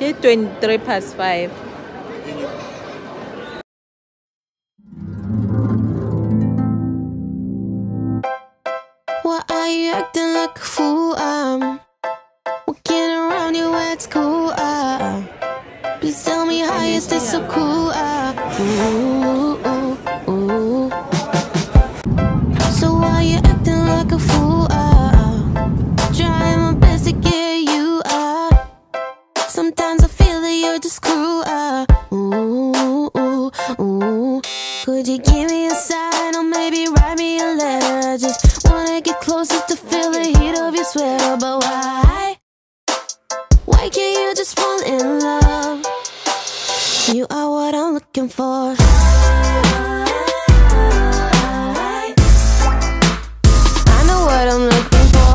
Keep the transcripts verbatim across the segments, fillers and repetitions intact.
It's twenty-three past five. Why are you acting like a fool? I'm walking around you at school. Uh, please tell me how you stay so cool. Uh, ooh, ooh, ooh. So why you acting like a fool? Uh, trying my best to get you. Uh, sometimes I feel that you're just cruel. Uh, ooh, ooh, ooh. Could you give me a sign or maybe write me a letter? I just wanna get closer to feel the heat of your sweater. But why? Why can't you just fall in love? You are what I'm looking for. I know what I'm looking for.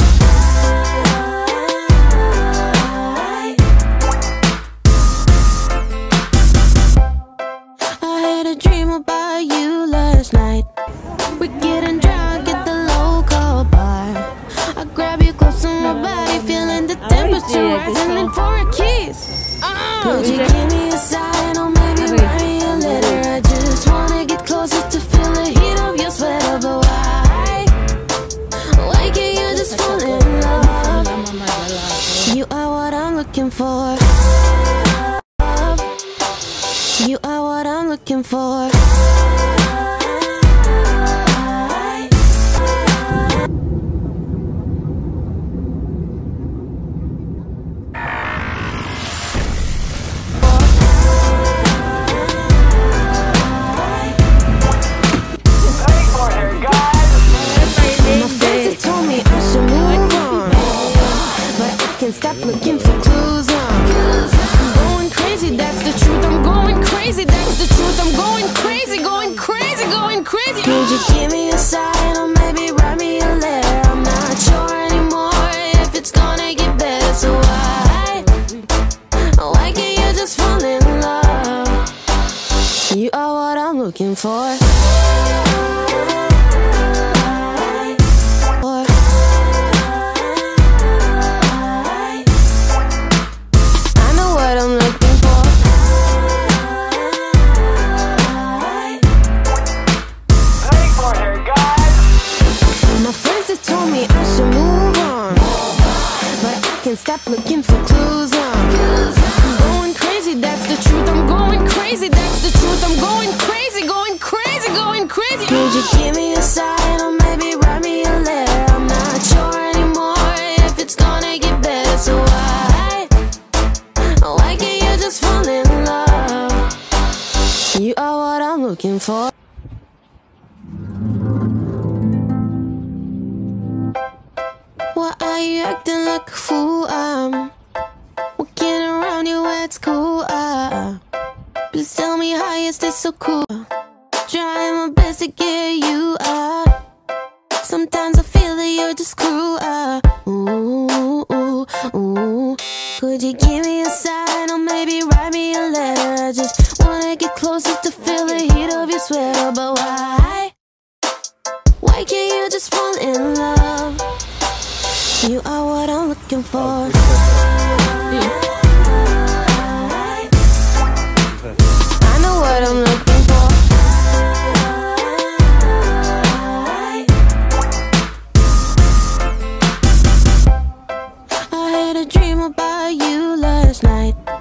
I had a dream about you last night. We're getting drunk at the local bar. I grab you close to my body, feeling the temperature rising in for a kiss. uh, Could you give me a sign or maybe write me a letter? I just wanna get closer to feel the heat of your sweater. But why? Why can't you just fall in love? You are what I'm looking for. You are what I'm looking for. Stop looking for clues. I'm going crazy, that's the truth. I'm going crazy, that's the truth. I'm going crazy, going crazy, going crazy. Could you give me a sign or maybe write me a letter? I'm not sure anymore if it's gonna get better. So why, why can't you just fall in love? You are what I'm looking for. Stop looking for clues. I'm going crazy, that's the truth. I'm going crazy, that's the truth. I'm going crazy, going crazy, going crazy. Could you give me a sign or maybe write me a letter? I'm not sure anymore if it's gonna get better. So why, why can't you just fall in love? You are what I'm looking for. Why are you acting like a fool? I'm walking around you at school. Uh, please tell me how you stay so cool. Trying my best to get you. Uh, sometimes I feel that you're just cruel. Uh, ooh, ooh, ooh. Could you give me a sign or maybe write me a letter? I just wanna get closer to feel the heat of your sweater. But why? Why can't you just fall in love? You are what I'm looking for. I know what I'm looking for. I had a dream about you last night.